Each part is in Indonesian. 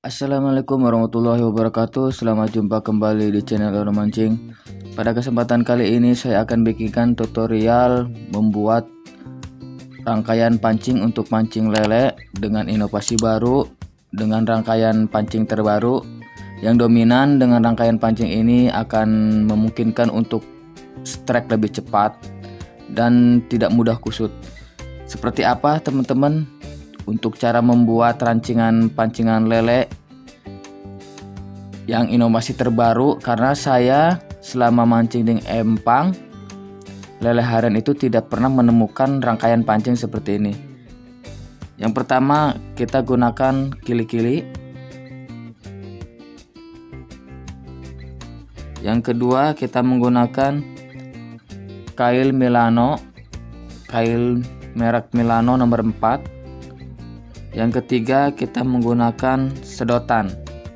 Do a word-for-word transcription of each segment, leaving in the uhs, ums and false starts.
Assalamualaikum warahmatullahi wabarakatuh. Selamat jumpa kembali di channel Oro Mancing. Pada kesempatan kali ini saya akan bikinkan tutorial membuat rangkaian pancing untuk mancing lele dengan inovasi baru, dengan rangkaian pancing terbaru yang dominan. Dengan rangkaian pancing ini akan memungkinkan untuk strike lebih cepat dan tidak mudah kusut. Seperti apa teman-teman untuk cara membuat rancingan pancingan lele yang inovasi terbaru? Karena saya selama mancing di empang lele harian itu tidak pernah menemukan rangkaian pancing seperti ini. Yang pertama kita gunakan kili-kili, yang kedua kita menggunakan kail Milano, kail merek Milano nomor empat. Yang ketiga kita menggunakan sedotan.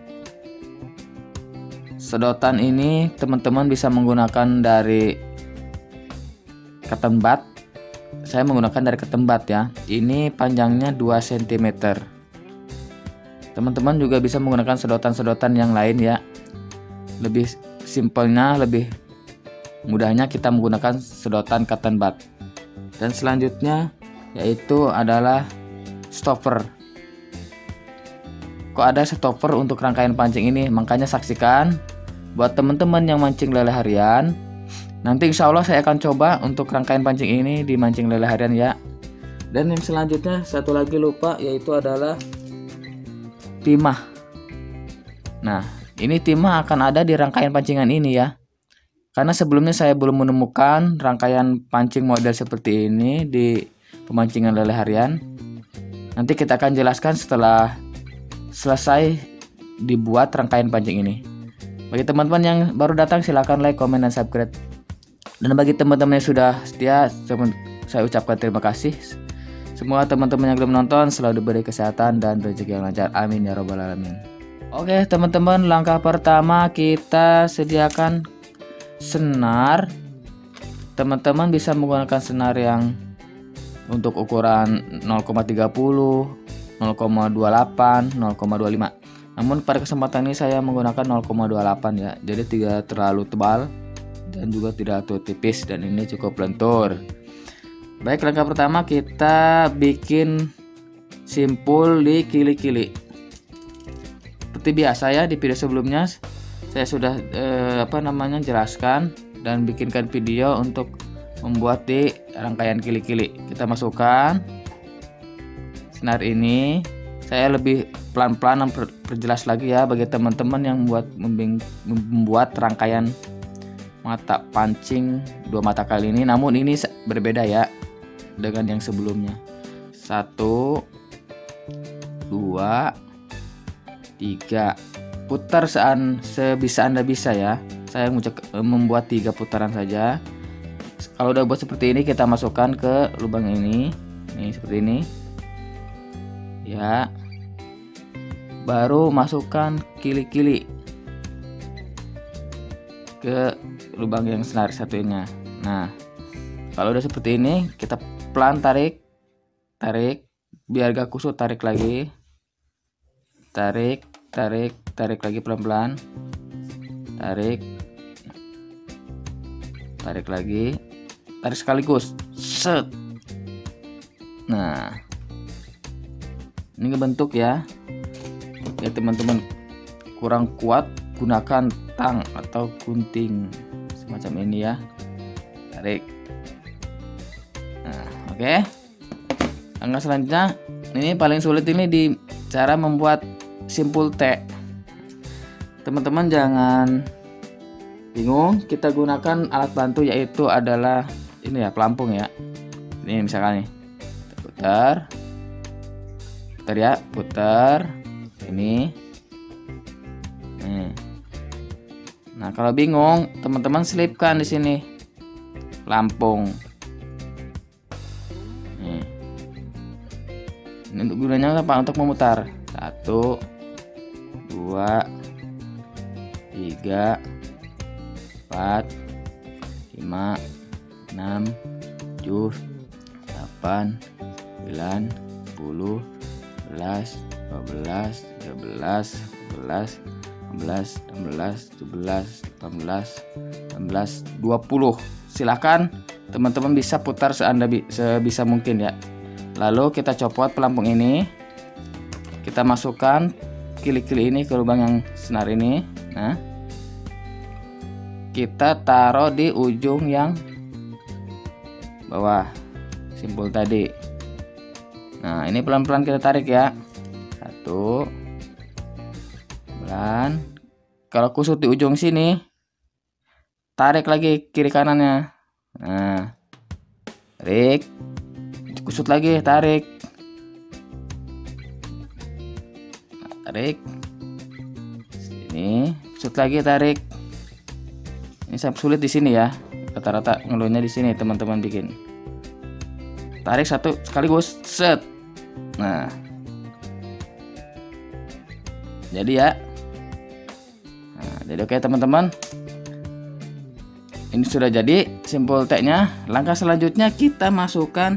Sedotan ini teman-teman bisa menggunakan dari ketembat. Saya menggunakan dari ketembat ya. Ini panjangnya dua sentimeter. Teman-teman juga bisa menggunakan sedotan-sedotan yang lain ya. Lebih simpelnya, lebih mudahnya kita menggunakan sedotan cotton bud. Dan selanjutnya yaitu adalah stopper. Kok ada stopper untuk rangkaian pancing ini? Makanya saksikan. Buat teman-teman yang mancing lele harian, nanti insya Allah saya akan coba untuk rangkaian pancing ini di mancing lele harian ya. Dan yang selanjutnya satu lagi lupa, yaitu adalah timah. Nah, ini timah akan ada di rangkaian pancingan ini ya. Karena sebelumnya saya belum menemukan rangkaian pancing model seperti ini di pemancingan lele harian. Nanti kita akan jelaskan setelah selesai dibuat rangkaian pancing ini. Bagi teman-teman yang baru datang silahkan like, komen, dan subscribe. Dan bagi teman-teman yang sudah setia, saya ucapkan terima kasih. Semua teman-teman yang belum menonton selalu diberi kesehatan dan rezeki yang lancar. Amin ya robbal alamin. Oke teman-teman, langkah pertama kita sediakan senar. Teman-teman bisa menggunakan senar yang untuk ukuran nol koma tiga nol, nol koma dua delapan, nol koma dua lima. Namun pada kesempatan ini saya menggunakan nol koma dua delapan ya. Jadi tidak terlalu tebal dan juga tidak terlalu tipis, dan ini cukup lentur. Baik, langkah pertama kita bikin simpul di kili-kili. Seperti biasa ya, di video sebelumnya saya sudah eh, apa namanya jelaskan dan bikinkan video untuk membuat di rangkaian kili-kili. Kita masukkan senar ini. Saya lebih pelan-pelan perjelas lagi ya bagi teman-teman yang membuat membuat rangkaian mata pancing dua mata kali ini. Namun ini berbeda ya dengan yang sebelumnya. Satu, dua, tiga. Putar sean sebisa Anda bisa ya. Saya membuat tiga putaran saja. Kalau udah buat seperti ini, kita masukkan ke lubang ini, nih seperti ini, ya. Baru masukkan kili-kili ke lubang yang senar satunya. Nah, kalau udah seperti ini, kita pelan tarik, tarik, biar gak kusut, tarik lagi, tarik, tarik, tarik lagi pelan-pelan, tarik, tarik lagi. Tarik sekaligus, set. Nah, ini ngebentuk ya. Ya teman-teman kurang kuat, gunakan tang atau gunting semacam ini ya. Tarik. Nah, oke. Okay. Langkah selanjutnya, ini paling sulit ini di cara membuat simpul T. Teman-teman jangan bingung, kita gunakan alat bantu yaitu adalah ini ya, pelampung ya. Ini misalkan nih, putar, putar ya, putar ini. Nih. Nah kalau bingung, teman-teman selipkan di sini pelampung. Nih. Ini untuk gunanya apa? Untuk memutar. Satu, dua, tiga, empat, lima, enam, tujuh, delapan, sembilan, sepuluh, sebelas, dua belas, tiga belas, dua belas, enam belas, enam belas, tujuh belas, delapan belas, sembilan belas, dua puluh. Silakan teman-teman bisa putar seanda sebisa mungkin ya. Lalu kita copot pelampung ini. Kita masukkan kili-kili ini ke lubang yang senar ini. Nah, kita taruh di ujung yang bawah simpul tadi. Nah, ini pelan-pelan kita tarik ya. Satu. Pelan. Kalau kusut di ujung sini, tarik lagi kiri kanannya. Nah, tarik. Kusut lagi, tarik. Nah, tarik. Sini, kusut lagi, tarik. Ini sangat sulit di sini ya. Rata-rata ngeluhnya di sini teman-teman bikin. Tarik satu sekaligus, set. Nah, jadi ya. Nah, jadi oke teman-teman. Ini sudah jadi simpul T-nya. Langkah selanjutnya kita masukkan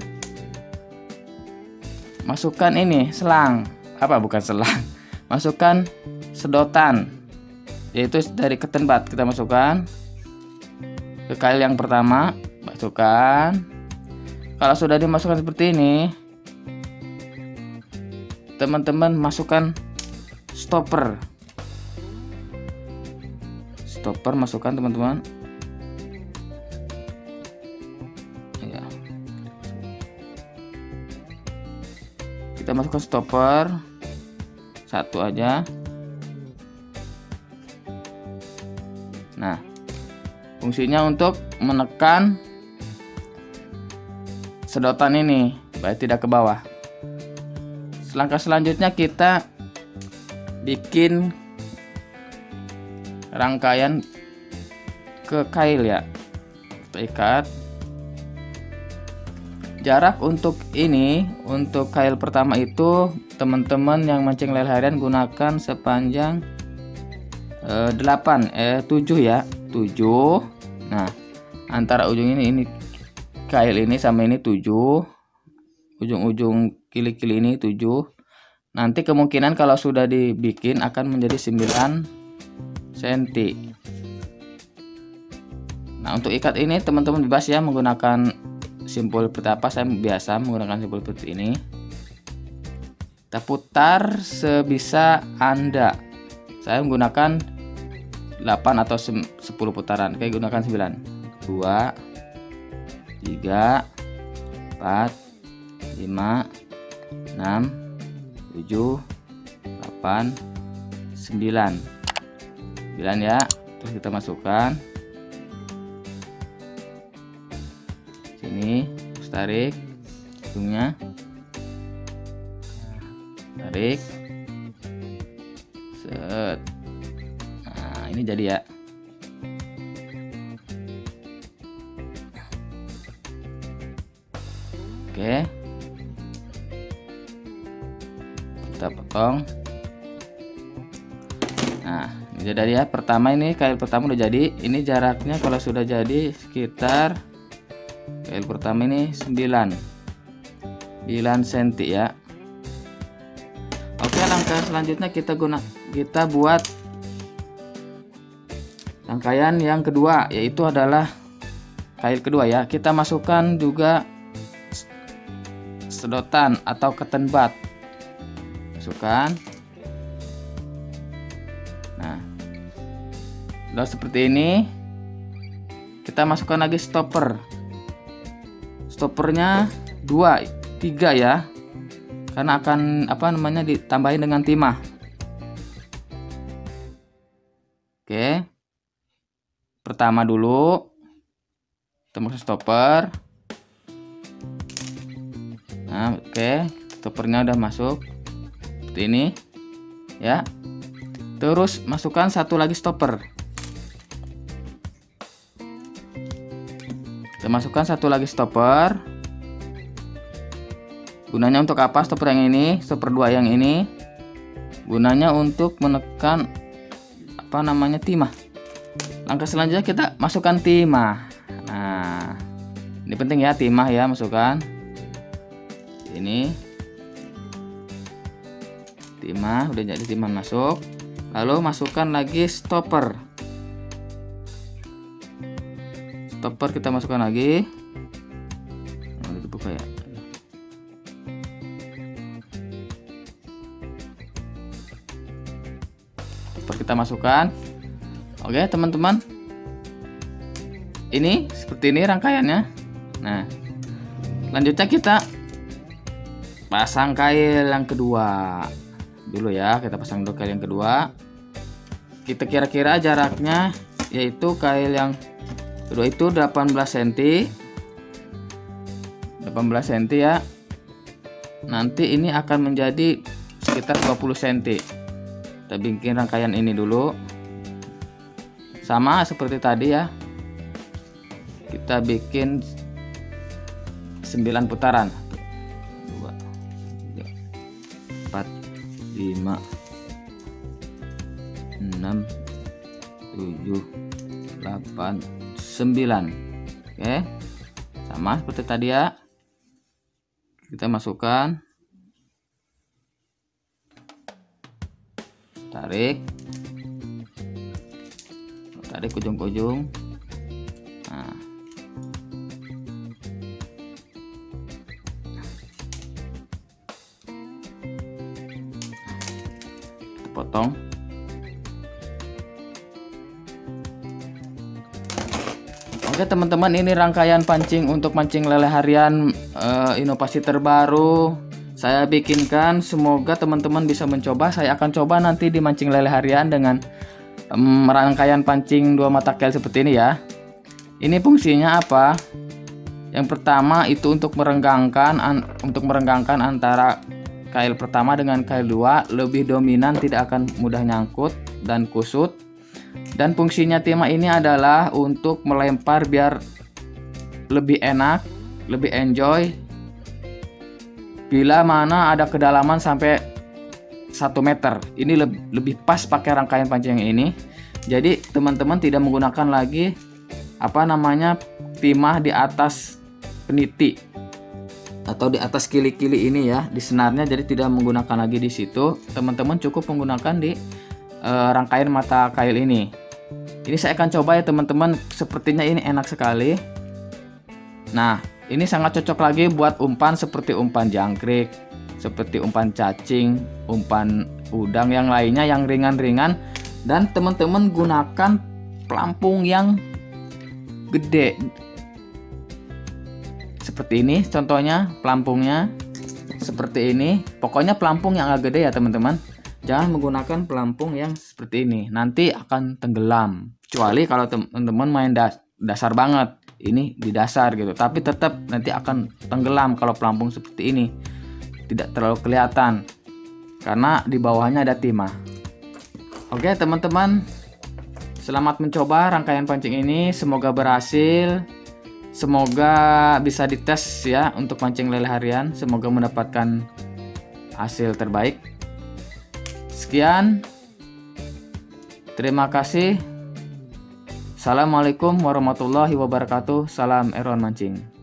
masukkan ini selang. Apa bukan selang? Masukkan sedotan. Yaitu dari cotton bud kita masukkan ke kail yang pertama, masukkan. Kalau sudah dimasukkan seperti ini, teman-teman masukkan stopper. Stopper masukkan teman-teman. Ya. Kita masukkan stopper satu aja. Nah, fungsinya untuk menekan sedotan ini supaya tidak ke bawah. Langkah selanjutnya kita bikin rangkaian ke kail ya. Kita ikat. Jarak untuk ini, untuk kail pertama itu teman-teman yang mancing lele harian gunakan sepanjang eh, delapan eh tujuh ya, tujuh. Nah, antara ujung ini ini kail ini sama ini tujuh. Ujung-ujung kili-kili ini tujuh. Nanti kemungkinan kalau sudah dibikin akan menjadi sembilan sentimeter. Nah, untuk ikat ini teman-teman bebas ya menggunakan simpul seperti apa. Saya biasa menggunakan simpul seperti ini. Kita putar sebisa Anda. Saya menggunakan delapan atau sepuluh putaran. Oke, gunakan sembilan. dua, tiga, empat, lima, enam, tujuh, delapan, sembilan. sembilan ya. Terus kita masukkan sini, terus tarik ujungnya. Tarik. Set. Nah, ini jadi ya. Oke. Kita potong. Nah, ini jadi ya. Pertama ini kail pertama udah jadi. Ini jaraknya kalau sudah jadi sekitar kail pertama ini sembilan sentimeter ya. Oke, langkah selanjutnya kita guna kita buat rangkaian yang kedua, yaitu adalah kail kedua ya. Kita masukkan juga sedotan atau cotton bud. Masukkan. Nah, udah seperti ini. Kita masukkan lagi stopper. Stoppernya dua, tiga ya. Karena akan apa namanya ditambahin dengan timah. Oke. Pertama dulu kita masuk stopper. Nah, oke, stoppernya udah masuk seperti ini ya. Terus masukkan satu lagi stopper. Kita masukkan satu lagi stopper. Gunanya untuk apa stopper yang ini, stopper dua yang ini? Gunanya untuk menekan apa namanya timah. Langkah selanjutnya kita masukkan timah. Nah, ini penting ya, timah ya, masukkan. Ini timah, udah jadi timah masuk. Lalu masukkan lagi stopper. Stopper kita masukkan lagi. Nah, dibuka ya. Stopper kita masukkan. Oke, teman-teman. Ini seperti ini rangkaiannya. Nah, lanjutnya kita pasang kail yang kedua dulu ya. Kita pasang dulu kail yang kedua. Kita kira-kira jaraknya yaitu kail yang kedua itu delapan belas sentimeter. delapan belas sentimeter ya. Nanti ini akan menjadi sekitar dua puluh sentimeter. Kita bikin rangkaian ini dulu. Sama seperti tadi ya. Kita bikin sembilan putaran. dua, tiga, empat, lima, enam, tujuh, delapan, sembilan. Oke. Sama seperti tadi ya. Kita masukkan. Tarik. Tarik ujung-ujung. Nah. Kita potong. Oke teman-teman, ini rangkaian pancing untuk mancing lele harian uh, inovasi terbaru saya bikinkan. Semoga teman-teman bisa mencoba. Saya akan coba nanti di mancing lele harian dengan um, rangkaian pancing dua mata kail seperti ini ya. Ini fungsinya apa? Yang pertama itu untuk merenggangkan an untuk merenggangkan antara kail pertama dengan kail dua, lebih dominan, tidak akan mudah nyangkut dan kusut. Dan fungsinya timah ini adalah untuk melempar biar lebih enak, lebih enjoy. Bila mana ada kedalaman sampai satu meter, ini lebih, lebih pas pakai rangkaian pancing yang ini. Jadi teman-teman tidak menggunakan lagi apa namanya timah di atas peniti atau di atas kili-kili ini ya, di senarnya. Jadi tidak menggunakan lagi di situ. Teman-teman cukup menggunakan di uh, rangkaian mata kail ini. Ini saya akan coba ya teman-teman. Sepertinya ini enak sekali. Nah, ini sangat cocok lagi buat umpan seperti umpan jangkrik, seperti umpan cacing, umpan udang yang lainnya yang ringan-ringan. Dan teman-teman gunakan pelampung yang gede. Seperti ini contohnya pelampungnya. Seperti ini. Pokoknya pelampung yang agak gede ya teman-teman. Jangan menggunakan pelampung yang seperti ini, nanti akan tenggelam. Kecuali kalau teman-teman main das dasar banget, ini di dasar gitu. Tapi tetap nanti akan tenggelam kalau pelampung seperti ini. Tidak terlalu kelihatan karena di bawahnya ada timah. Oke teman-teman, selamat mencoba rangkaian pancing ini. Semoga berhasil. Semoga bisa dites ya untuk pancing lele harian. Semoga mendapatkan hasil terbaik. Sekian, terima kasih. Assalamualaikum warahmatullahi wabarakatuh. Salam Erwan Mancing.